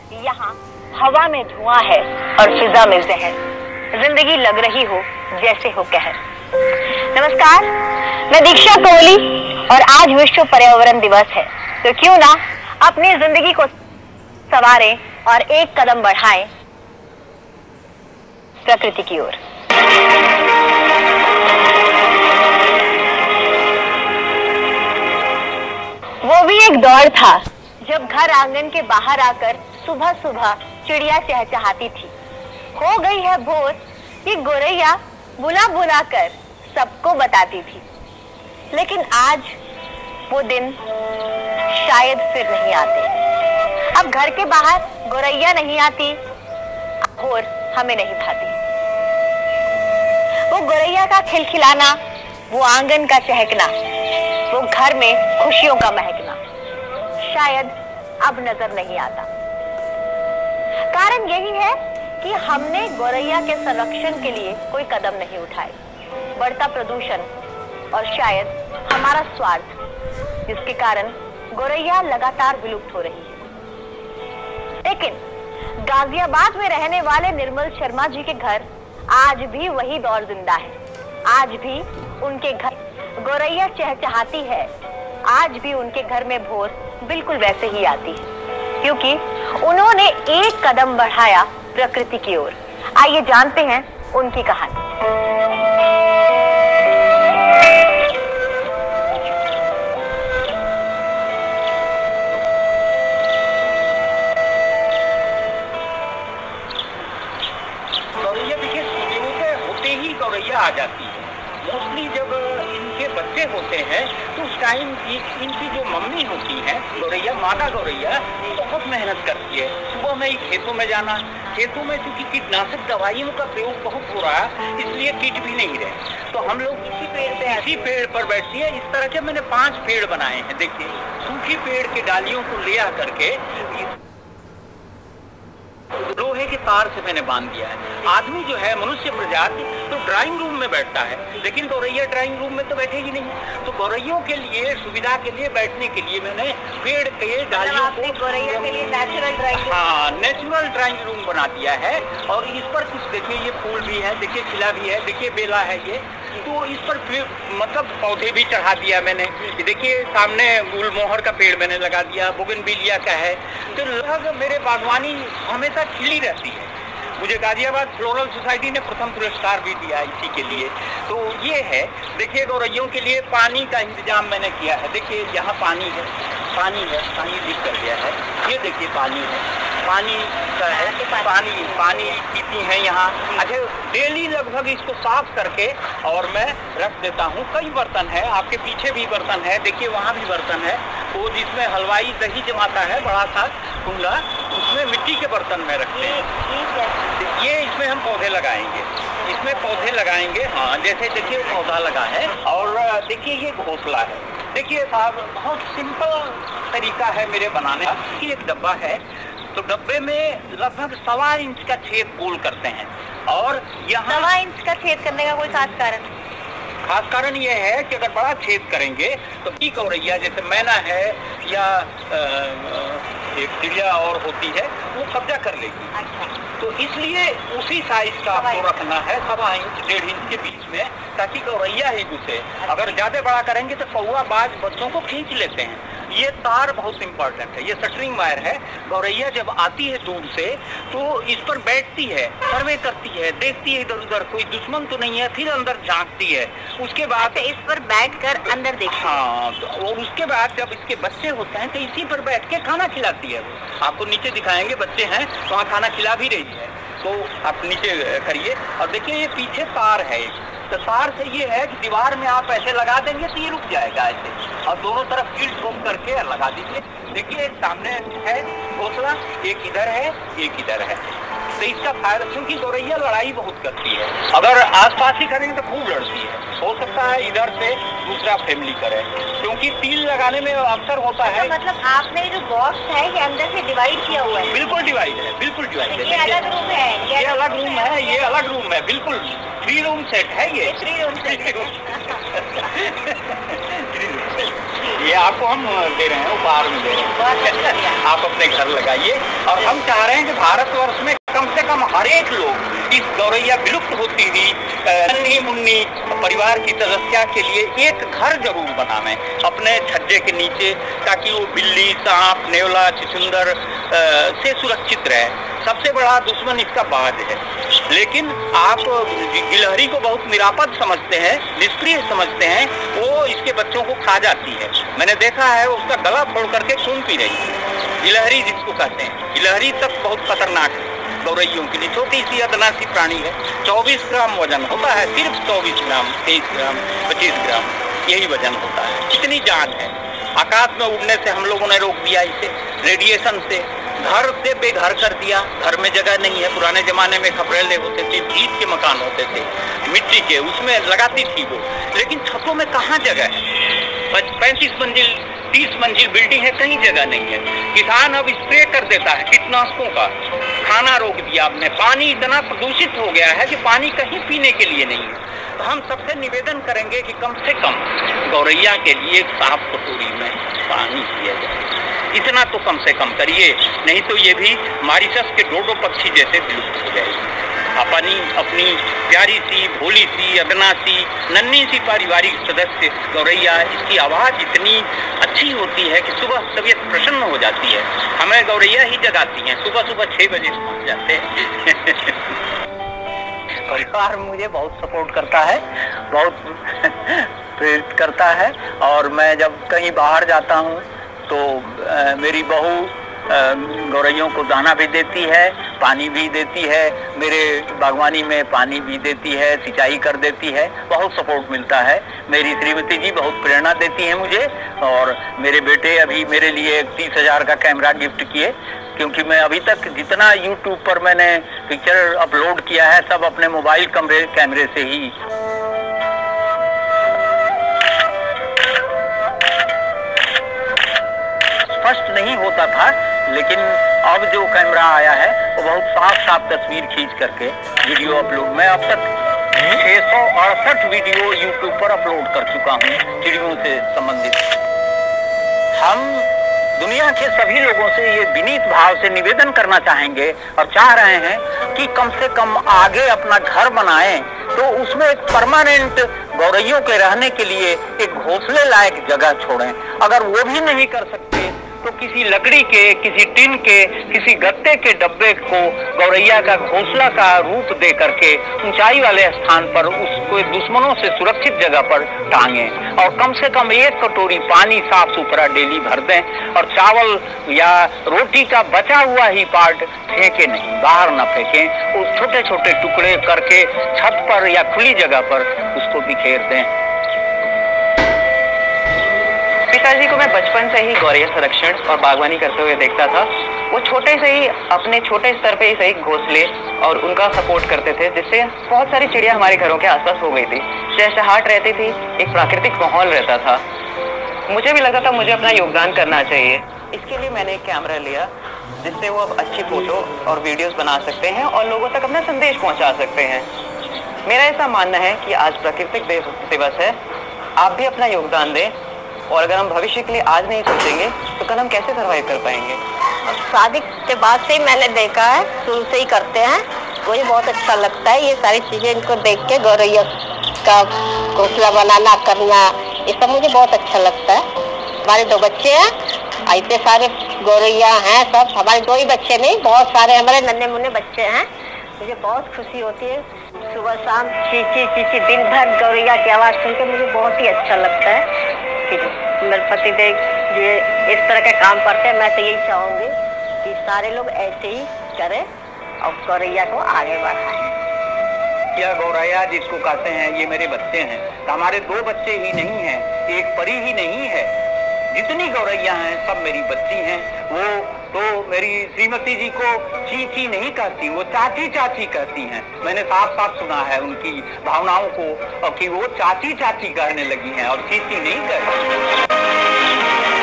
यहाँ हवा में धुआं है और फिजा में जहर। जिंदगी लग रही हो जैसे हो कहर। नमस्कार, मैं दीक्षा कोहली और आज विश्व पर्यावरण दिवस है, तो क्यों ना अपनी जिंदगी को संवारें और एक कदम बढ़ाएं प्रकृति की ओर। वो भी एक दौर था जब घर आंगन के बाहर आकर सुबह सुबह चिड़िया चहचहाती थी। हो गई है भोर, ये गोरैया बुला बुला कर सबको बताती थी। लेकिन आज वो दिन शायद फिर नहीं आते। अब घर के बाहर गोरैया नहीं आती और हमें नहीं भाती। वो गोरैया का खिलखिलाना, वो आंगन का चहकना, वो घर में खुशियों का महकना शायद अब नजर नहीं आता। कारण यही है कि हमने गोरैया के संरक्षण के लिए कोई कदम नहीं उठाए। बढ़ता प्रदूषण और शायद हमारा स्वार्थ, जिसके कारण गोरैया लगातार विलुप्त हो रही है। लेकिन गाजियाबाद में रहने वाले निर्मल शर्मा जी के घर आज भी वही दौर जिंदा है। आज भी उनके घर गोरैया चहचहाती है। आज भी उनके घर में भोर बिल्कुल वैसे ही आती है, क्योंकि उन्होंने एक कदम बढ़ाया प्रकृति की ओर। आइए जानते हैं उनकी कहानी। गौरैया देखिए, सूर्योदय होते ही गौरैया आ जाती है। मोस्टली जब इनके बच्चे होते हैं तो उस टाइम इनकी जो मम्मी होती है गौरैया, मादा गौरैया, बहुत मेहनत करती है। सुबह में ही खेतों में जाना। खेतों में चूंकि कीटनाशक दवाइयों का प्रयोग बहुत हो रहा है, इसलिए कीट भी नहीं रहे। तो हम लोग इसी पेड़ पर बैठती है। इस तरह के मैंने 5 पेड़ बनाए हैं। देखिए, सूखी पेड़ के डालियों को ले आ करके लोहे के तार से मैंने बांध दिया है। आदमी जो है, मनुष्य प्रजाति, तो ड्राइंग रूम में बैठता है, लेकिन गौरैया ड्राइंग रूम में तो बैठेगी नहीं। तो गौरैयों के लिए सुविधा के लिए, बैठने के लिए मैंने पेड़ के डालियों को गौरैया के लिए नेचुरल ड्राइंग रूम बना दिया है। और इस पर कुछ देखिए, ये फूल भी है, देखिए खिला भी है, देखिए बेला है ये। तो इस पर मतलब पौधे भी चढ़ा दिया मैंने। देखिए सामने गुलमोहर का पेड़ मैंने लगा दिया, बोगनविलिया का है। तो लगभग मेरे बागवानी हमेशा खिली रहती है। मुझे गाजियाबाद फ्लोरल सोसाइटी ने प्रथम पुरस्कार भी दिया इसी के लिए। तो ये है, देखिए गौरैयों के लिए पानी का इंतजाम मैंने किया है। देखिए यहाँ पानी है, पानी लीक कर गया है। ये देखिए पानी है, पानी का है, पानी पीती हैं यहाँ। अच्छा, डेली लगभग इसको साफ करके और मैं रख देता हूँ। कई बर्तन है, आपके पीछे भी बर्तन है, देखिए वहाँ भी बर्तन है। वो जिसमें हलवाई दही जमाता है, बड़ा सा कुंडा, उसमें मिट्टी के बर्तन में रखते हैं। ये इसमें हम पौधे लगाएंगे, इसमें पौधे लगाएंगे। हाँ, जैसे देखिए पौधा लगा है। और देखिए ये घोंसला है। देखिए साहब, बहुत सिंपल तरीका है मेरे बनाने का। कि एक डब्बा है, तो डब्बे में लगभग 1.25 इंच का छेद गोल करते हैं। और यहाँ 1.25 इंच का छेद करने का कोई खास कारण? खास कारण ये है कि अगर बड़ा छेद करेंगे तो की गौरैया, जैसे मैना है या एक चिड़िया और होती है, वो कब्जा कर लेगी। अच्छा। तो इसलिए उसी साइज का आपको रखना है, 1.25 इंच 1.5 इंच के बीच में, ताकि गौरैया ही घुसे। अगर ज्यादा बड़ा करेंगे तो कौवा बाज बच्चों को खींच लेते हैं। ये तार बहुत इंपॉर्टेंट है, ये शटरिंग वायर है। गौरैया जब आती है दूर से तो इस पर बैठती है, सर्वे करती है, देखती है इधर उधर, कोई दुश्मन तो नहीं है, फिर अंदर झांकती है। उसके बाद इस पर बैठकर अंदर देखती है। हाँ, तो और उसके बाद जब इसके बच्चे होते हैं तो इसी पर बैठ के खाना खिलाती है। आपको नीचे दिखाएंगे, बच्चे हैं वहाँ खाना खिला भी रही है। तो आप नीचे करिए और देखिए ये पीछे तार है। तो तार से ये है कि दीवार में आप ऐसे लगा देंगे तो ये रुक जाएगा ऐसे, और दोनों तरफ फील्ड रोक करके लगा दीजिए। देखिए सामने है घोंसला, एक इधर है, एक इधर है। तो इसका फायदा, क्योंकि गौरैया लड़ाई बहुत करती है। अगर आसपास ही करेंगे तो खूब लड़ती है। हो सकता है इधर से दूसरा फैमिली करे, क्योंकि तील लगाने में अक्सर होता है। मतलब आपने जो बॉक्स है ये अंदर से डिवाइड किया हुआ है? बिल्कुल डिवाइड है, बिल्कुल डिवाइड है। ये अलग रूम है? ये अलग रूम है, ये अलग रूम है, बिल्कुल 3 रूम सेट है ये। 3 रूम सेट। ये आपको हम दे रहे हैं, उपहार में दे रहे हैं, आप अपने घर लगाइए। और हम चाह रहे हैं कि भारतवर्ष में कम से कम हर एक लोग इस गौरैया विलुप्त होती हुई नन्ही मुन्नी परिवार की सदस्या के लिए एक घर जरूर बनावें अपने छज्जे के नीचे, ताकि वो बिल्ली, सांप, नेवला, चिचुंदर से सुरक्षित रहे। सबसे बड़ा दुश्मन इसका बाज है, लेकिन आप गिलहरी को बहुत निरापद समझते हैं, निष्क्रिय समझते हैं, वो इसके बच्चों को खा जाती है। मैंने देखा है उसका गला फोड़ करके खून पी रही है। गिलहरी जिसको कहते हैं, गिलहरी तक बहुत खतरनाक है गौरैयों के लिए। छोटी सी अदना सी प्राणी है, 24 ग्राम वजन होता है, सिर्फ 24 ग्राम, 23 ग्राम, 25 ग्राम यही वजन होता है। इतनी जान है। आकाश में उड़ने से हम लोगों ने रोक दिया इसे, रेडिएशन से घर से बेघर कर दिया। घर में जगह नहीं है। पुराने जमाने में खपरेले होते थे, ईंट के मकान होते थे, मिट्टी के, उसमें लगाती थी वो, लेकिन छतों में कहाँ जगह है। 35 मंजिल 30 मंजिल बिल्डिंग है, कहीं जगह नहीं है। किसान अब स्प्रे कर देता है कीटनाशकों का, खाना रोक दिया आपने। पानी इतना प्रदूषित हो गया है कि पानी कहीं पीने के लिए नहीं है। तो हम सबसे निवेदन करेंगे कि कम से कम गौरैया के लिए साफ कटोरी में पानी दिया जाए। इतना तो कम से कम करिए, नहीं तो ये भी मॉरिशस के डोडो पक्षी जैसे विलुप्त हो जाएगी। अपनी प्यारी सी, भोली सी, अदना सी, नन्ही सी पारिवारिक सदस्य गौरैया, इसकी आवाज़ इतनी अच्छी होती है कि सुबह तबीयत प्रसन्न हो जाती है। हमें गौरैया ही जगाती हैं, सुबह सुबह 6 बजे पहुँच जाते हैं। परिवार मुझे बहुत सपोर्ट करता है, बहुत प्रेरित करता है। और मैं जब कहीं बाहर जाता हूँ तो मेरी बहू गौरैयों को दाना भी देती है, पानी भी देती है, मेरे बागवानी में पानी भी देती है, सिंचाई कर देती है। बहुत सपोर्ट मिलता है। मेरी श्रीमती जी बहुत प्रेरणा देती हैं मुझे। और मेरे बेटे अभी मेरे लिए 30,000 का कैमरा गिफ्ट किए, क्योंकि मैं अभी तक जितना यूट्यूब पर मैंने पिक्चर अपलोड किया है सब अपने मोबाइल कैमरे से ही। स्पष्ट नहीं होता था, लेकिन अब जो कैमरा आया है वो बहुत साफ साफ तस्वीर खींच करके वीडियो अपलोड, मैं अब तक 668 वीडियो यूट्यूब पर अपलोड कर चुका हूँ चिड़ियों से संबंधित। हम दुनिया के सभी लोगों से ये विनीत भाव से निवेदन करना चाहेंगे और चाह रहे हैं कि कम से कम आगे अपना घर बनाएं तो उसमें एक परमानेंट गौरैयों के रहने के लिए एक घोंसले लायक जगह छोड़ें। अगर वो भी नहीं कर सकते तो किसी लकड़ी के, किसी टिन के, किसी गत्ते के डब्बे को गौरैया का घोंसला का रूप दे करके ऊंचाई वाले स्थान पर उसको दुश्मनों से सुरक्षित जगह पर टांगें। और कम से कम 1 कटोरी पानी साफ सुथरा डेली भर दें। और चावल या रोटी का बचा हुआ ही पार्ट फेंके नहीं, बाहर न फेंकें, उस छोटे छोटे टुकड़े करके छत पर या खुली जगह पर उसको बिखेर दें। पिताजी को मैं बचपन से ही गौरैया संरक्षण और बागवानी करते हुए देखता था। वो छोटे से ही अपने छोटे स्तर पे ही सही घोंसले और उनका सपोर्ट करते थे, जिससे बहुत सारी चिड़िया हमारे घरों के आसपास हो गई थी, चहचहाट रहती थी, एक प्राकृतिक माहौल रहता था। मुझे भी लगा था मुझे अपना योगदान करना चाहिए। इसके लिए मैंने एक कैमरा लिया, जिससे वो अब अच्छी फोटो और वीडियोस बना सकते हैं और लोगों तक अपना संदेश पहुँचा सकते हैं। मेरा ऐसा मानना है कि आज प्राकृतिक दिवस है, आप भी अपना योगदान दें। और अगर हम भविष्य के लिए आज नहीं सोचेंगे तो कल हम कैसे सर्वाइव कर पाएंगे। शादी के बाद से ही मैंने देखा है, शुरू से ही करते हैं, मुझे बहुत अच्छा लगता है ये सारी चीजें इनको देख के, गौरैया का घोंसला बनाना करना, ये सब मुझे बहुत अच्छा लगता है। हमारे 2 बच्चे हैं, ऐसे सारे गौरैया हैं, सब हमारे 2 ही बच्चे नहीं, बहुत सारे हमारे नन्हे मुन्ने बच्चे हैं। मुझे बहुत खुशी होती है, सुबह शाम चींची चींची दिन भर गौरैया की आवाज़ सुन के मुझे बहुत ही अच्छा लगता है कि मेरे पतिदेव ये इस तरह के काम करते हैं। मैं तो यही चाहूँगी कि सारे लोग ऐसे ही करें और गौरैया को आगे बढ़ाएं। यह गौरैया जिसको कहते हैं, ये मेरे बच्चे हैं। तो हमारे 2 बच्चे ही नहीं हैं, एक परी ही नहीं है, जितनी गौरैया हैं सब मेरी बच्ची हैं। वो तो मेरी श्रीमती जी को चीची नहीं कहती, वो चाची चाची कहती हैं। मैंने साफ साफ सुना है उनकी भावनाओं को, और कि वो चाची चाची कहने लगी हैं और चीची नहीं कहती।